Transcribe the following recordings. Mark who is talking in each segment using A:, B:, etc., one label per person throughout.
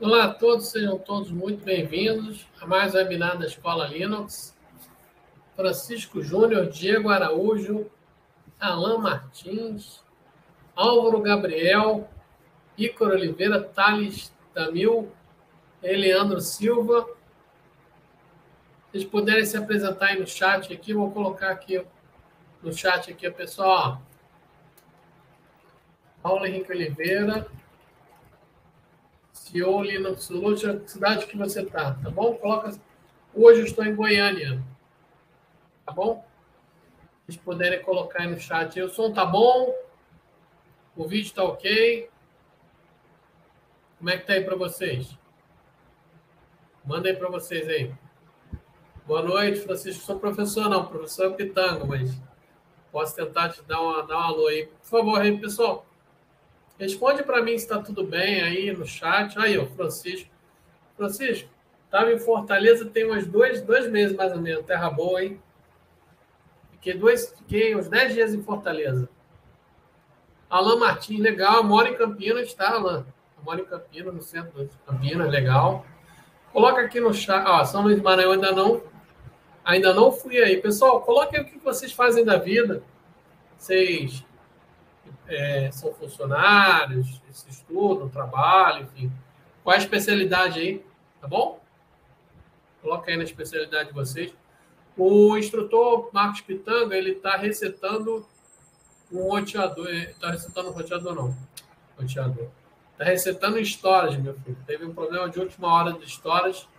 A: Olá a todos, sejam todos muito bem-vindos a mais um webinar da Escola Linux. Francisco Júnior, Diego Araújo, Alan Martins, Álvaro Gabriel, Ícaro Oliveira, Thales Tamil, Eleandro Silva. Se vocês puderem se apresentar aí no chat aqui, vou colocar aqui no chat aqui, pessoal. Paulo Henrique Oliveira, CEO Linux Solution, cidade que você está, tá bom? Coloca. Hoje eu estou em Goiânia, tá bom? Se vocês puderem colocar aí no chat. O som tá bom? O vídeo tá ok? Como é que tá aí para vocês? Manda aí para vocês aí. Boa noite, Francisco. Sou professor não, professor Pitanga, mas posso tentar te dar um alô aí. Por favor, aí, pessoal. Responde para mim se está tudo bem aí no chat. Aí, ó, Francisco. Francisco, estava em Fortaleza tem uns dois meses mais ou menos. Terra boa, hein? Fiquei uns 10 dias em Fortaleza. Alan Martins, legal. Mora em Campinas, tá, Alan? Mora em Campinas, no centro de Campinas, legal. Coloca aqui no chat. Ah, São Luís do Maranhão ainda não fui aí. Pessoal, coloquem o que vocês fazem da vida. Vocês são funcionários, se estudam, trabalham, enfim. Qual é a especialidade aí? Tá bom? Coloca aí na especialidade de vocês. O instrutor Marcos Pitanga, ele está recetando um roteador. Está recetando um roteador, não. Roteador. Está recetando storage, meu filho. Teve um problema de última hora de storage,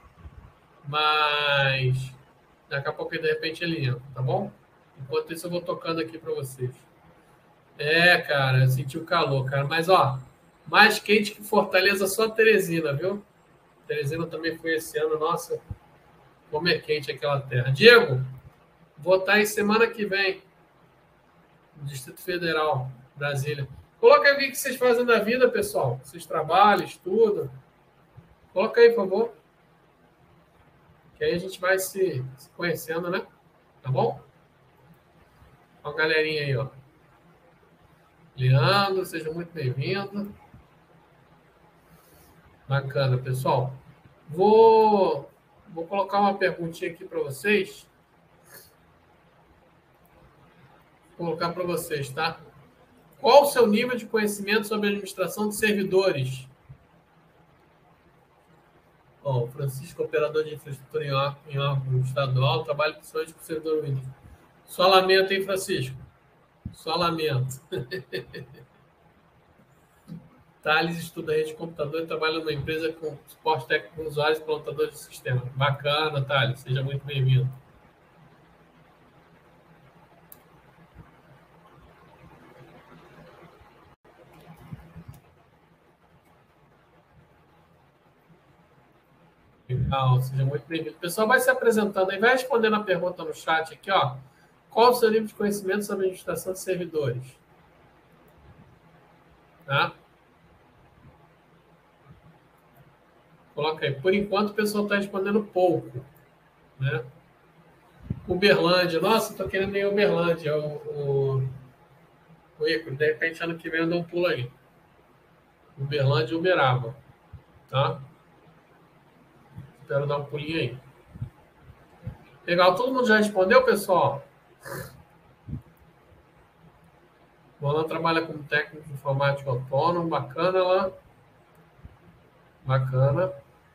A: mas daqui a pouco, de repente, ele entra, tá bom? Enquanto isso, eu vou tocando aqui para vocês. Cara, eu senti o calor, cara. Mas, ó, mais quente que Fortaleza, só Teresina, viu? Teresina também foi esse ano. Nossa, como é quente aquela terra. Diego, vou estar aí semana que vem no Distrito Federal, Brasília. Coloca aí o que vocês fazem da vida, pessoal. Vocês trabalham, estudam. Coloca aí, por favor. Que aí a gente vai se conhecendo, né? Tá bom? Ó a galerinha aí, ó. Leandro, seja muito bem-vindo. Bacana, pessoal. Vou colocar uma perguntinha aqui para vocês. Vou colocar para vocês, tá? Qual o seu nível de conhecimento sobre administração de servidores? Ó, o Francisco, operador de infraestrutura em órgão estadual, trabalha principalmente com servidor Windows. Só lamento, hein, Francisco? Só lamento. Thales estuda rede de computador e trabalha numa empresa com suporte técnico com usuários e implantadores de sistema. Bacana, Thales. Seja muito bem-vindo. Legal, seja muito bem-vindo. O pessoal vai se apresentando aí, vai respondendo a pergunta no chat aqui, ó. Qual o seu nível de conhecimento sobre administração de servidores? Tá? Coloca aí. Por enquanto, o pessoal está respondendo pouco, né? Uberlândia. Nossa, estou querendo ir em Uberlândia. O Ícaro, de repente, ano que vem eu dou um pulo aí. Uberlândia e Uberaba. Tá? Espero dar um pulinho aí. Legal. Todo mundo já respondeu, pessoal? O Alan trabalha como técnico informático autônomo. Bacana, Alan. Bacana.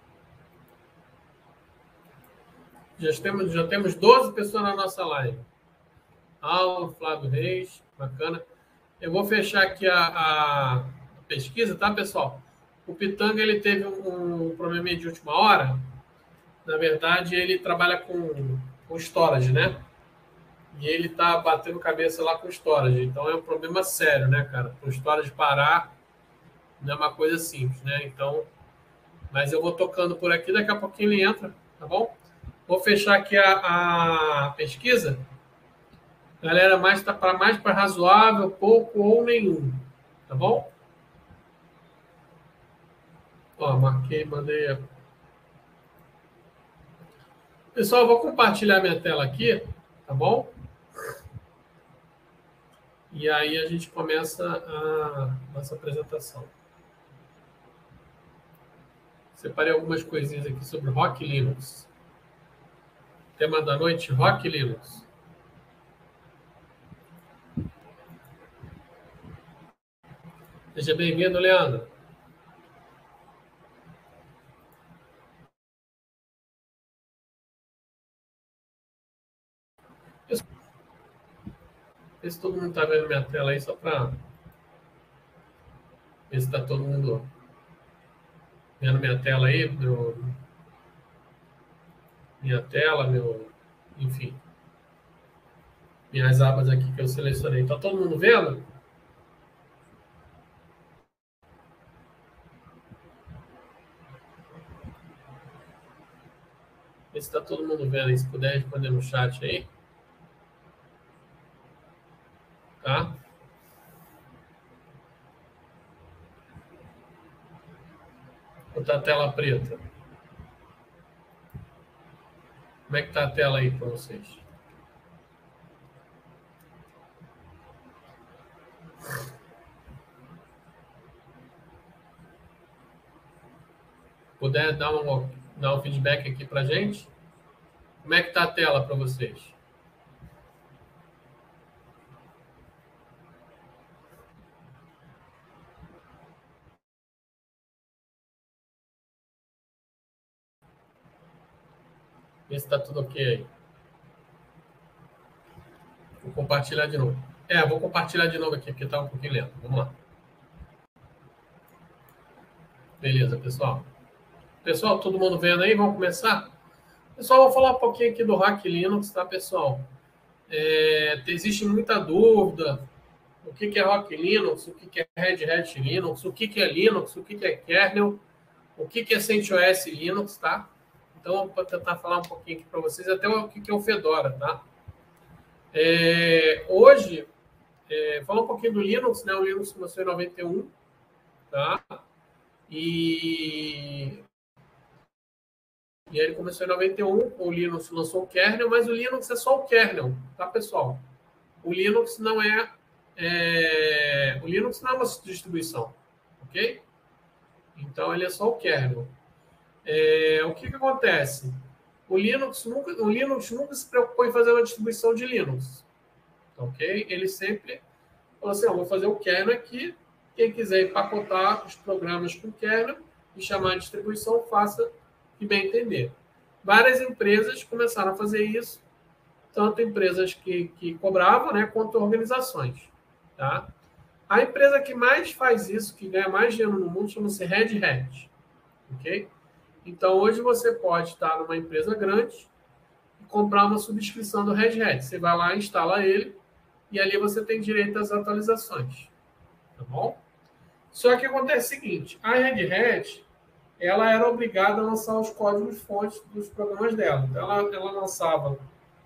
A: Já temos 12 pessoas na nossa live. Alan, Flávio Reis. Bacana. Eu vou fechar aqui a pesquisa, tá, pessoal? O Pitanga, ele teve um probleminha de última hora. Na verdade, ele trabalha com storage, né? E ele tá batendo cabeça lá com storage. Então, é um problema sério, né, cara? O storage parar não é uma coisa simples, né? Então, mas eu vou tocando por aqui, daqui a pouquinho ele entra, tá bom? Vou fechar aqui a pesquisa. Galera, mais para razoável, pouco ou nenhum, tá bom? Ó, marquei, mandei. Pessoal, eu vou compartilhar minha tela aqui, tá bom? E aí a gente começa a nossa apresentação. Separei algumas coisinhas aqui sobre Rock Linux. Tema da noite, Rock Linux. Seja bem-vindo, Leandro. Vê se todo mundo está vendo minha tela aí, só para ver se está todo mundo vendo minha tela aí, minha tela, enfim, minhas abas aqui que eu selecionei. Está todo mundo vendo? Vê se está todo mundo vendo aí, se puder responder no chat aí. Tá? Ou tá a tela preta? Como é que tá a tela aí para vocês? Puder dar um feedback aqui para gente? Como é que tá a tela para vocês? Vê se está tudo ok aí. Vou compartilhar de novo. Vou compartilhar de novo aqui, porque está um pouquinho lento. Vamos lá. Beleza, pessoal. Pessoal, todo mundo vendo aí? Vamos começar? Pessoal, vou falar um pouquinho aqui do Hack Linux, tá, pessoal? Existe muita dúvida. O que é Rock Linux? O que é Red Hat Linux? O que é Linux? O que é kernel? O que é CentOS Linux, tá? Então, vou tentar falar um pouquinho aqui para vocês, até o que é o Fedora, tá? Hoje, falar um pouquinho do Linux, né? O Linux começou em 91, tá? E ele começou em 91, o Linux lançou o kernel, mas o Linux é só o kernel, tá, pessoal? O Linux não é uma distribuição, ok? Então, ele é só o kernel. O que acontece? O Linux nunca se preocupou em fazer uma distribuição de Linux, ok? Ele sempre falou assim, vou fazer o kernel aqui, quem quiser empacotar os programas com kernel e chamar de distribuição, faça e bem entender. Várias empresas começaram a fazer isso, tanto empresas que cobravam, né, quanto organizações, tá? A empresa que mais faz isso, que ganha mais dinheiro no mundo, chama-se Red Hat, ok? Então, hoje você pode estar numa empresa grande e comprar uma subscrição do Red Hat. Você vai lá, instala ele, e ali você tem direito às atualizações, tá bom? Só que acontece o seguinte, a Red Hat, ela era obrigada a lançar os códigos-fontes dos programas dela. Então, ela lançava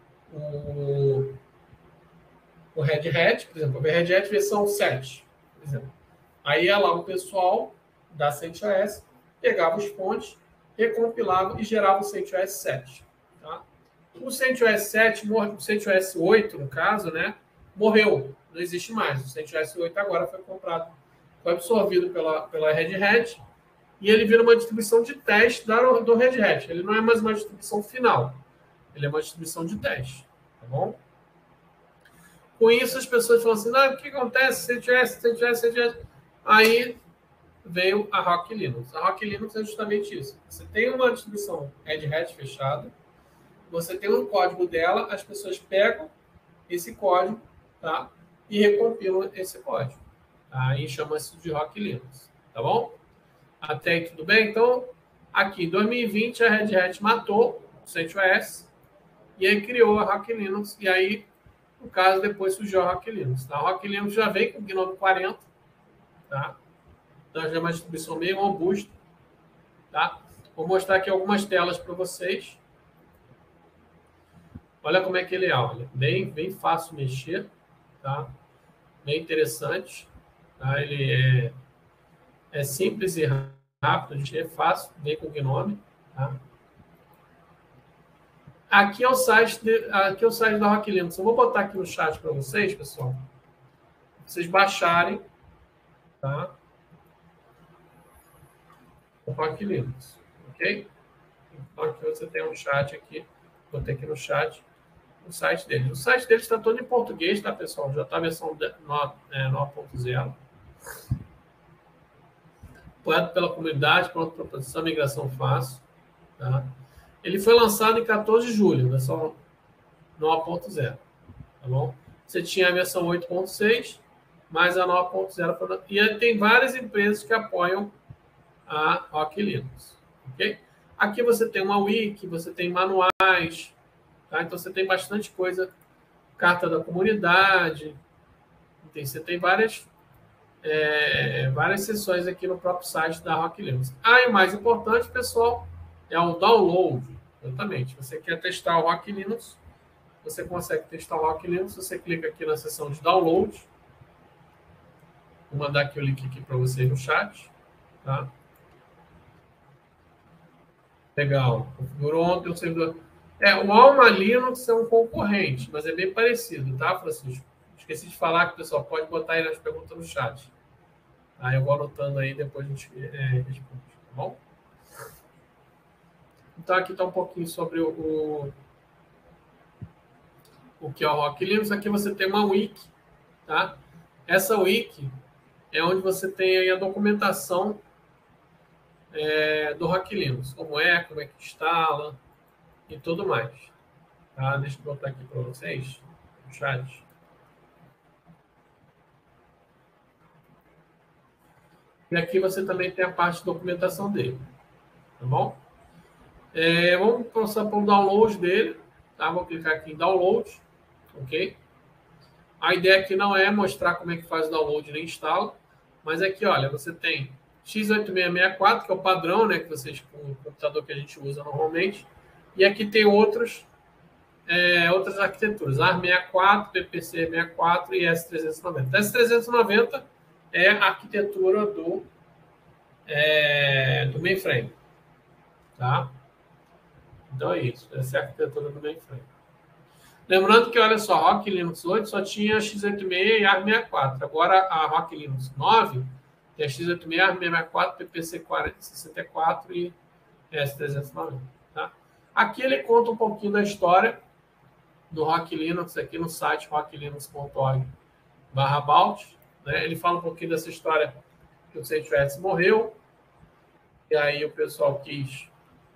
A: o Red Hat, por exemplo, o Red Hat versão 7, por exemplo. Aí ia lá o pessoal da CentOS, pegava os fontes, recompilava e gerava o CentOS 7. Tá? O CentOS 7, o CentOS 8, no caso, né, morreu, não existe mais. O CentOS 8 agora foi comprado, foi absorvido pela Red Hat, e ele vira uma distribuição de teste do Red Hat. Ele não é mais uma distribuição final, ele é uma distribuição de teste, tá bom? Com isso, as pessoas falam assim, o que acontece? CentOS. Aí veio a Rock Linux. A Rock Linux é justamente isso. Você tem uma distribuição Red Hat fechada, você tem um código dela, as pessoas pegam esse código, tá? E recompilam esse código. Aí chama-se de Rock Linux, tá bom? Até aí tudo bem? Então, aqui em 2020, a Red Hat matou o CentOS e aí criou a Rock Linux, e aí, no caso, depois surgiu a Rock Linux. A Rock Linux já vem com o GNOME 40, tá? Então, já é uma distribuição meio robusta, tá? Vou mostrar aqui algumas telas para vocês. Olha como é que ele é, olha. Bem fácil mexer, tá? Bem interessante. Tá? Ele é simples e rápido, é fácil, bem com o GNOME, tá? Aqui é o site da Rock Linux. Eu vou botar aqui no chat para vocês, pessoal. Vocês baixarem, tá? O Rock Linux. ok? Então, aqui você tem um chat aqui, vou ter aqui no chat o site deles. O site deles está todo em português, tá, pessoal? Já está a versão 9.0. Apoiado pela comunidade, pronto para produção, migração fácil. Tá? Ele foi lançado em 14 de julho, versão 9.0. Tá bom? Você tinha a versão 8.6, mais a 9.0. E tem várias empresas que apoiam a Rock Linux. Ok? Aqui você tem uma wiki, você tem manuais, tá? Então você tem bastante coisa, carta da comunidade, você tem várias sessões aqui no próprio site da Rock Linux. E o mais importante, pessoal, é o download. Exatamente. Você quer testar o Rock Linux, você consegue testar o Rock Linux, você clica aqui na seção de download. Vou mandar aqui o link aqui para vocês no chat. Tá? Legal. Configurou ontem o servidor. O Alma Linux é um concorrente, mas é bem parecido, tá, Francisco? Esqueci de falar que o pessoal pode botar aí nas perguntas no chat. Eu vou anotando aí, depois a gente responde, tá bom? Então, aqui está um pouquinho sobre o que é o Rock Linux. Aqui você tem uma wiki, tá? Essa wiki é onde você tem aí a documentação do Rock Linux, como é que instala e tudo mais. Tá? Deixa eu botar aqui para vocês no chat. E aqui você também tem a parte de documentação dele, tá bom? Vamos passar para o download dele, tá? Vou clicar aqui em download, ok? A ideia aqui não é mostrar como é que faz o download nem instala, mas aqui, olha, você tem x8664, que é o padrão, né, que vocês, o computador que a gente usa normalmente, e aqui tem outras arquiteturas, ARM64, PPC64 e S390. S390 é a arquitetura do mainframe, tá? Então é isso, essa é a arquitetura do mainframe. Lembrando que, olha só, Rock Linux 8 só tinha x86 e ARM64. Agora a Rock Linux 9 tem a x86, ARM64, PPC64 e S390. Tá? Aqui ele conta um pouquinho da história do Rock Linux aqui no site rocklinux.org/about. Né? Ele fala um pouquinho dessa história que o CentOS morreu, e aí o pessoal quis...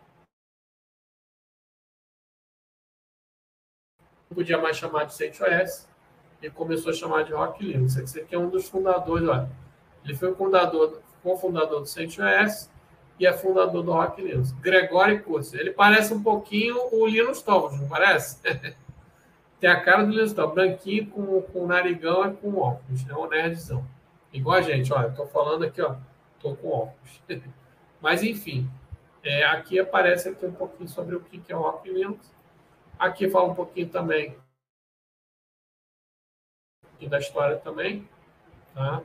A: Não podia mais chamar de CentOS, e começou a chamar de Rock Linux. Esse aqui é um dos fundadores, olha. Ele foi cofundador do CentOS e é fundador do Rock Linux. Gregóry Kurtz. Ele parece um pouquinho o Linus Torvalds, não parece? Tem a cara do Linus Torvalds, branquinho, com narigão e com óculos. É um nerdzão. Igual a gente, olha. Estou falando aqui, ó. Estou com óculos. Mas, enfim. Aqui aparece aqui um pouquinho sobre o que é o Rock Linux. Aqui fala um pouquinho também da história também. Tá?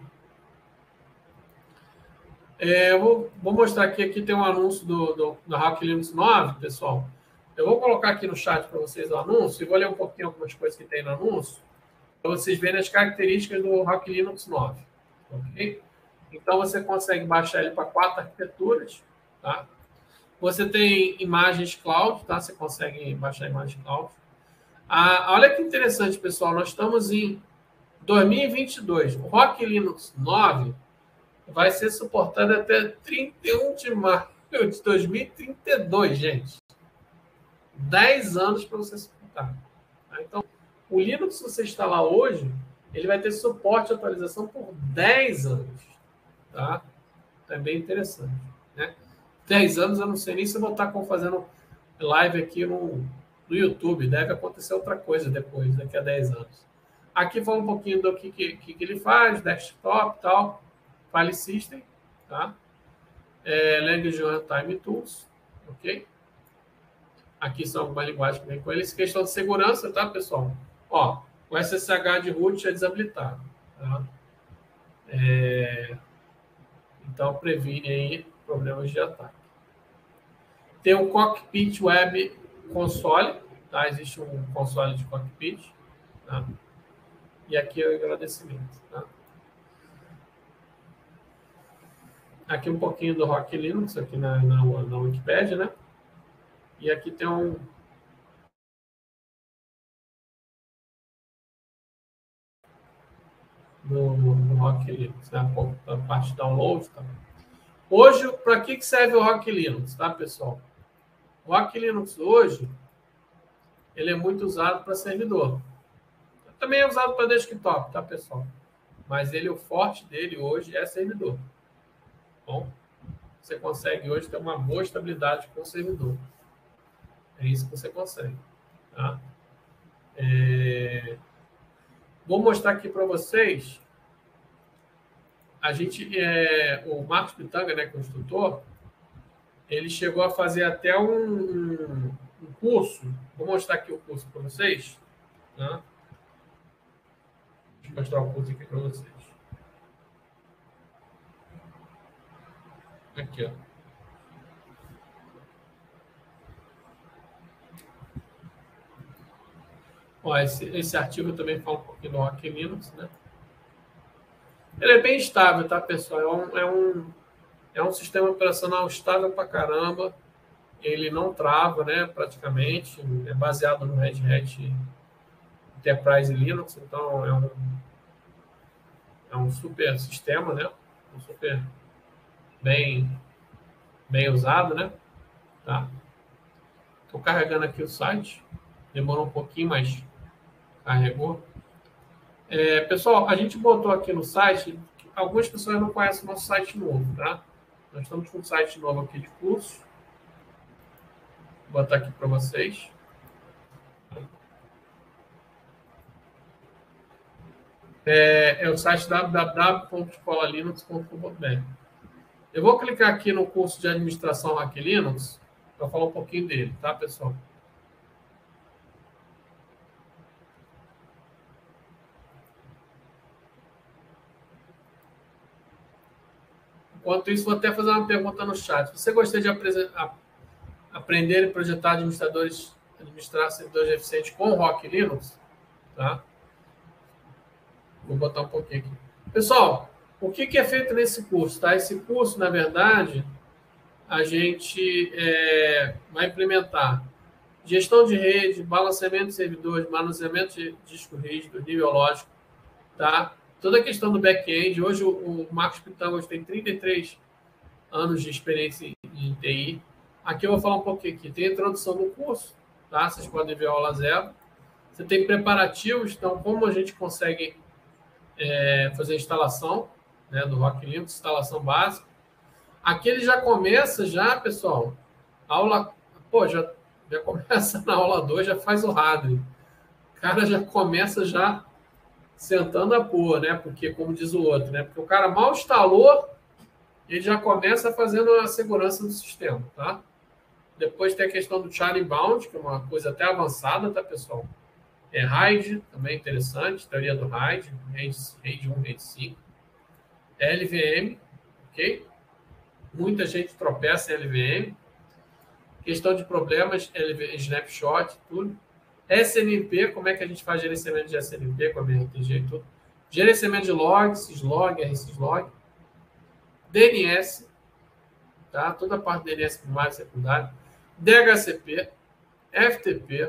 A: Eu vou mostrar aqui tem um anúncio do Rock Linux 9, pessoal. Eu vou colocar aqui no chat para vocês o anúncio e vou ler um pouquinho algumas coisas que tem no anúncio para vocês verem as características do Rock Linux 9. Ok? Então, você consegue baixar ele para 4 arquiteturas. Tá? Você tem imagens cloud, tá? Você consegue baixar imagens cloud. Olha que interessante, pessoal. Nós estamos em 2022. O Rock Linux 9 vai ser suportado até 31 de maio de 2032, gente. 10 anos para você suportar. Tá? Então, o Linux, se você instalar hoje, ele vai ter suporte e atualização por 10 anos. Tá? É bem interessante. Né? 10 anos, eu não sei nem se eu vou estar fazendo live aqui no YouTube. Deve acontecer outra coisa depois, daqui a 10 anos. Aqui fala um pouquinho do que ele faz, desktop e tal. File System, tá? Language Runtime Tools, ok? Aqui são algumas linguagens que vem com eles. Questão de segurança, tá, pessoal? Ó, o SSH de root é desabilitado, tá? Então, previne aí problemas de ataque. Tem o Cockpit Web Console, tá? Existe um console de cockpit, tá? E aqui é o agradecimento, tá? Aqui um pouquinho do Rock Linux, aqui na Wikipedia, né? E aqui tem um... no Rock Linux, né? A parte de download, tá? Hoje, para que serve o Rock Linux, tá, pessoal? O Rock Linux hoje, ele é muito usado para servidor. Também é usado para desktop, tá, pessoal? Mas ele, o forte dele hoje é servidor. Bom, você consegue hoje ter uma boa estabilidade com o servidor. É isso que você consegue, tá? Vou mostrar aqui para vocês. A gente, o Marcos Pitanga, né, construtor, ele chegou a fazer até um curso. Vou mostrar aqui o curso para vocês. Né? Deixa eu mostrar o curso aqui para vocês. Aqui, ó. Ó, esse artigo também fala um pouquinho do Rock Linux, né? Ele é bem estável, tá, pessoal? É um sistema operacional estável pra caramba. Ele não trava, né, praticamente. É baseado no Red Hat Enterprise Linux, então é um super sistema, né? Um super bem usado, né? Tá? Estou carregando aqui o site. Demorou um pouquinho, mas carregou. Pessoal, a gente botou aqui no site, algumas pessoas não conhecem o nosso site novo, tá? Nós estamos com um site novo aqui de curso. Vou botar aqui para vocês. É o site www.escolalinux.com.br. Eu vou clicar aqui no curso de administração Rock Linux para falar um pouquinho dele, tá, pessoal? Enquanto isso, vou até fazer uma pergunta no chat. Você gostaria de aprender e projetar administrar servidores eficientes com Rock Linux? Tá? Vou botar um pouquinho aqui. Pessoal, o que é feito nesse curso? Tá? Esse curso, na verdade, a gente vai implementar gestão de rede, balanceamento de servidores, manuseamento de disco rígido, nível lógico, tá? Toda a questão do back-end. Hoje o Marcos Pitanga tem 33 anos de experiência em TI. Aqui eu vou falar um pouquinho aqui. Tem a introdução do curso, tá? Vocês podem ver a aula 0. Você tem preparativos, então como a gente consegue fazer a instalação, né, do Rock Linux, instalação básica. Aqui ele já começa, pessoal, aula, já começa na aula 2, já faz o hardware. O cara já começa já sentando a porra, né? Porque, como diz o outro, né? Porque o cara mal instalou, ele já começa fazendo a segurança do sistema, tá? Depois tem a questão do Charlie Bound, que é uma coisa até avançada, tá, pessoal? RAID, também interessante, teoria do RAID, RAID 1, RAID 5. LVM, ok? Muita gente tropeça em LVM. Questão de problemas, snapshot, tudo. SNMP, como é que a gente faz gerenciamento de SNMP com a MRTG e tudo. Gerenciamento de log, syslog, rsyslog. DNS, tá? Toda a parte do DNS primário e secundário. DHCP, FTP,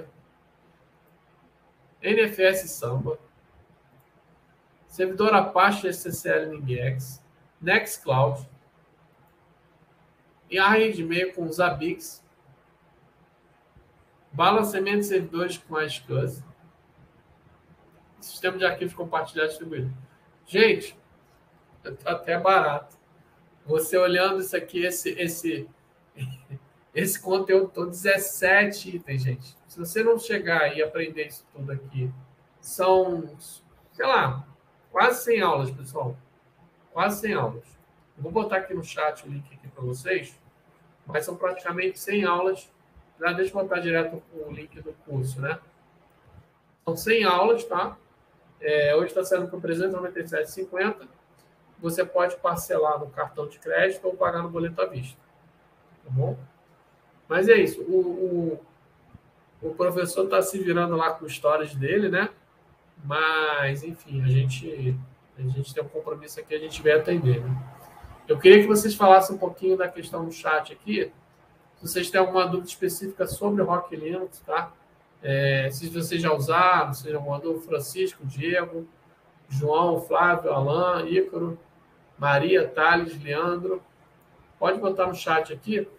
A: NFS Samba, servidor Apache SSL NGX, Nextcloud, e a rede de e-mail com Zabbix, balanceamento de servidores com iSCSI, sistema de arquivos compartilhados distribuído. Gente, tá até barato. Você olhando isso aqui, esse conteúdo todo, 17 itens, gente. Se você não chegar e aprender isso tudo aqui, são, sei lá, quase 100 aulas, pessoal. Quase 100 aulas. Eu vou botar aqui no chat o link aqui para vocês, mas são praticamente 100 aulas. Já deixa eu botar direto o link do curso, né? São 100 aulas, tá? Hoje está saindo por R$ 397,50. Você pode parcelar no cartão de crédito ou pagar no boleto à vista. Tá bom? Mas é isso. O professor está se virando lá com histórias dele, né? Mas, enfim, a gente tem um compromisso aqui, a gente vai atender, né? Eu queria que vocês falassem um pouquinho da questão no chat aqui. Se vocês têm alguma dúvida específica sobre o Rock Linux, tá? Se vocês já usaram, se já mandou, Francisco, Diego, João, Flávio, Alain, Ícaro, Maria, Thales, Leandro. Pode botar no chat aqui.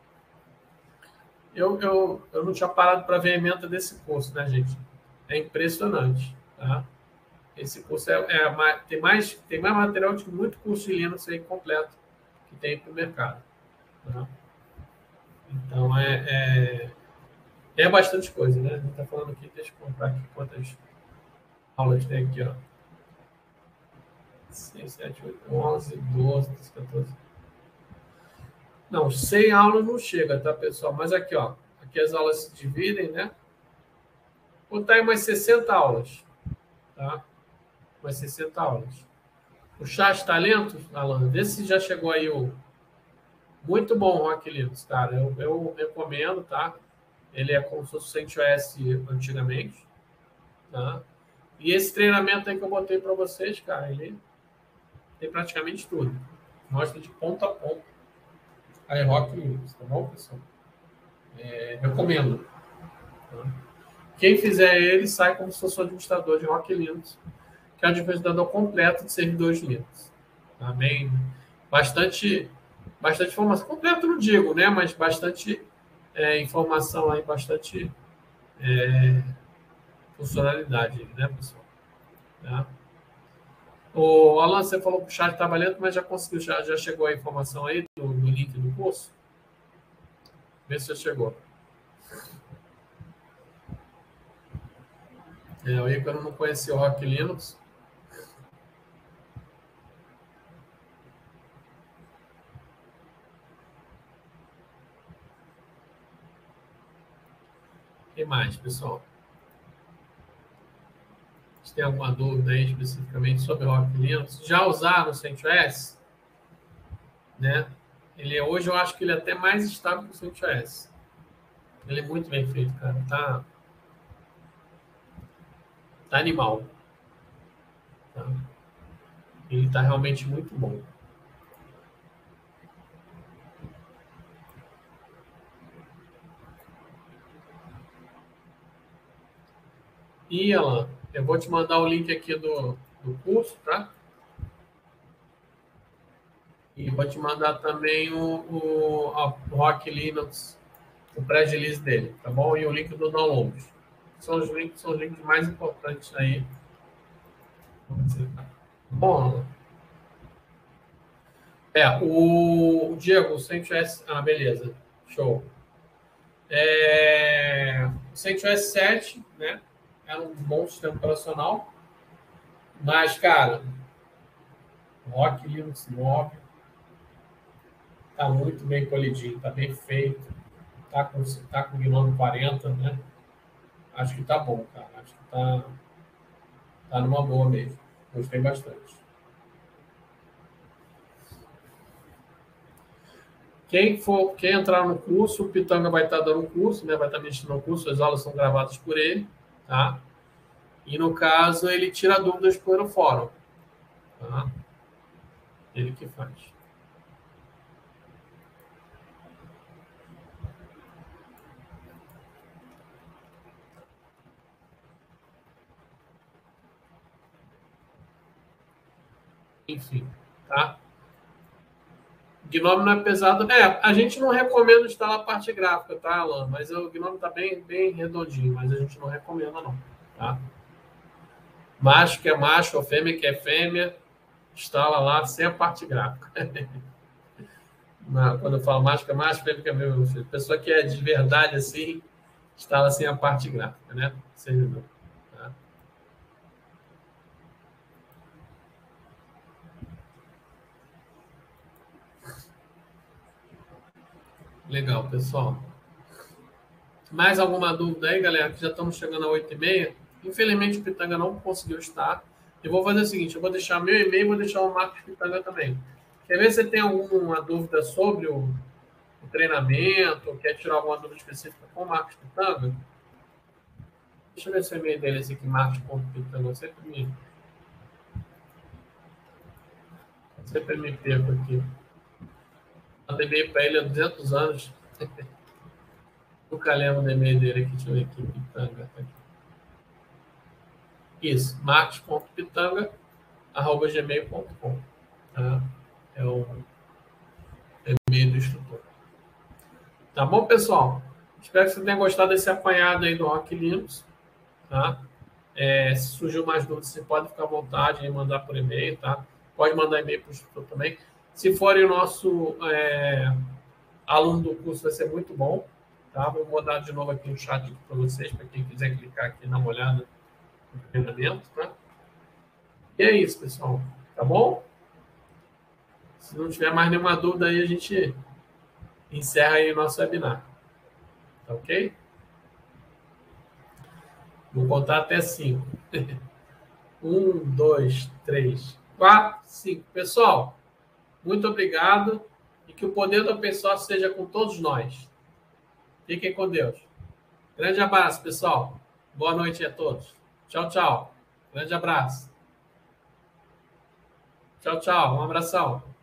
A: Eu não tinha parado para ver a ementa desse curso, né, gente? É impressionante, tá? Esse curso tem mais material de muito curso de Linux aí completo que tem para o mercado. Tá? Então, é bastante coisa, né? A gente está falando aqui, deixa eu contar aqui quantas aulas tem aqui, ó. 6, 7, 8, 11, 12, 13, 14. Não, 100 aulas não chega, tá, pessoal? Mas aqui, ó. Aqui as aulas se dividem, né? Vou botar aí umas 60 aulas, tá? Umas 60 aulas. O Chat Talentos, Alan, vê se já chegou aí o... Muito bom o Rock Linux, cara. Eu recomendo, tá? Ele é como se fosse o CentOS antigamente, tá? E esse treinamento aí que eu botei para vocês, cara, ele tem praticamente tudo. Mostra de ponta a ponta a Rock Linux, tá bom, pessoal? Recomendo. Tá? Quem fizer ele sai como se fosse um administrador de Rock Linux, que é o administrador completo de servidores Linux. Tá? Bastante informação. Completo não digo, né? Mas bastante informação aí, bastante funcionalidade, né, pessoal? Tá? O Alan, você falou que o chat estava lento, mas já conseguiu, já chegou a informação aí do link do curso? Vê se já chegou. O Ícaro não conhecia o Rock Linux. O que mais, pessoal? Se tem alguma dúvida aí especificamente sobre o Rock Linux? Já usaram o CentOS? Né? Hoje eu acho que ele é até mais estável que o CentOS. Ele é muito bem feito, cara. Tá animal. Tá? Ele tá realmente muito bom. E, Alan, eu vou te mandar o link aqui do curso, tá? E vou te mandar também o Rock Linux, o pré-release dele, tá bom? E o link do download. São os links mais importantes aí. Bom, o Diego, o CentOS... Ah, beleza. Show. O CentOS 7, né? Era um bom sistema operacional. Mas, cara, Rock Linux 9 tá muito bem polidinho, tá bem feito. Tá com o Gnome 40, né? Acho que tá bom, cara. Acho que tá numa boa mesmo. Gostei bastante. Quem entrar no curso, o Pitanga vai estar dando curso, né? Vai estar mexendo no curso, as aulas são gravadas por ele, tá? E no caso, ele tira dúvidas pelo fórum, tá? Ele que faz. Enfim, tá? Gnome não é pesado. A gente não recomenda instalar a parte gráfica, tá, Alan? Mas o Gnome tá bem redondinho, mas a gente não recomenda, não, tá? Macho que é macho, ou fêmea que é fêmea, instala lá sem a parte gráfica. Quando eu falo macho que é macho, fêmea que é fêmea. Pessoa que é de verdade assim, instala sem a parte gráfica, né? Servidor. Tá? Legal, pessoal. Mais alguma dúvida aí, galera? Que já estamos chegando a 8h30. Infelizmente, o Pitanga não conseguiu estar. Eu vou fazer o seguinte: eu vou deixar meu e-mail e vou deixar o Marcos Pitanga também. Quer ver se tem alguma dúvida sobre o treinamento, ou quer tirar alguma dúvida específica com o Marcos Pitanga? Deixa eu ver se o e-mail dele é esse aqui, marcos.pitanga. Eu sempre me perco aqui. Mando e-mail para ele há 200 anos. Nunca lembro do e-mail dele aqui. Deixa eu ver aqui. Pitanga. Tá aqui. Isso, marcos.pitanga@gmail.com. Tá? É o e-mail do instrutor. Tá bom, pessoal? Espero que você tenha gostado desse apanhado aí do Rock Linux. Tá? Se surgiu mais dúvidas, você pode ficar à vontade em mandar por e-mail. Tá? Pode mandar e-mail para o instrutor também. Se for o nosso aluno do curso, vai ser muito bom. Tá? Vou mudar de novo aqui o chat para vocês, para quem quiser clicar aqui e dar uma olhada no treinamento. Tá? E é isso, pessoal. Tá bom? Se não tiver mais nenhuma dúvida aí, a gente encerra aí o nosso webinar. Tá ok? Vou contar até 5. 1, 2, 3, 4, 5. Pessoal, muito obrigado e que o poder do pessoal seja com todos nós. Fiquem com Deus. Grande abraço, pessoal. Boa noite a todos. Tchau, tchau. Grande abraço. Tchau, tchau. Um abração.